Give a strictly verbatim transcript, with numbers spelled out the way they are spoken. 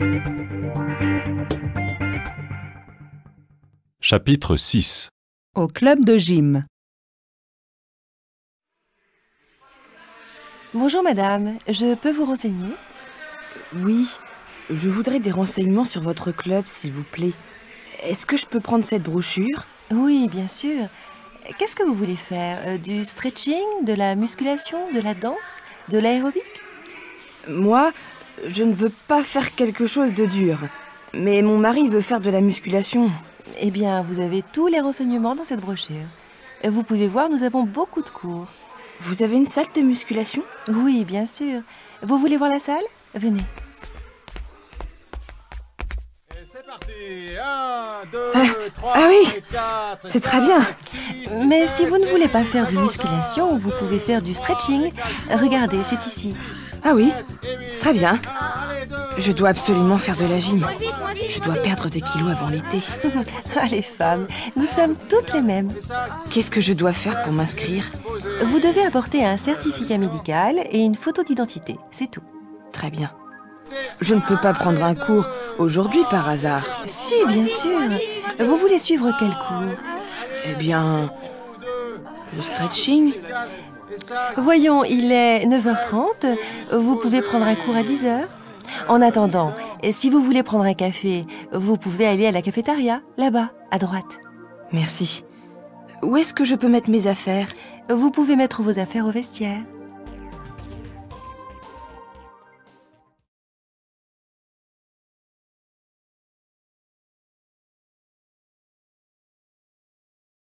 Chapitre six. Au club de gym. Bonjour madame, je peux vous renseigner? Oui, je voudrais des renseignements sur votre club, s'il vous plaît. Est-ce que je peux prendre cette brochure? Oui, bien sûr. Qu'est-ce que vous voulez faire? Euh, Du stretching, de la musculation, de la danse, de l'aérobic? Moi, je ne veux pas faire quelque chose de dur. Mais mon mari veut faire de la musculation. Eh bien, vous avez tous les renseignements dans cette brochure. Vous pouvez voir, nous avons beaucoup de cours. Vous avez une salle de musculation? Oui, bien sûr. Vous voulez voir la salle? Venez. C'est parti. un, deux, Ah, trois, ah oui, quatre, c'est très bien. six, Mais sept, si vous ne voulez pas huit, faire de neuf, musculation, vous pouvez faire du stretching. Regardez, c'est ici. Ah oui, très bien. allez, deux, Je dois absolument faire de la gym. Je dois perdre des kilos avant l'été. Ah, les femmes, nous sommes toutes les mêmes. Qu'est-ce que je dois faire pour m'inscrire? Vous devez apporter un certificat médical et une photo d'identité, c'est tout. Très bien. Je ne peux pas prendre un cours aujourd'hui par hasard. Si, bien sûr. Vous voulez suivre quel cours? Eh bien, le stretching? Voyons, il est neuf heures trente. Vous pouvez prendre un cours à dix heures. En attendant, si vous voulez prendre un café, vous pouvez aller à la cafétéria, là-bas, à droite. Merci. Où est-ce que je peux mettre mes affaires? Vous pouvez mettre vos affaires au vestiaire.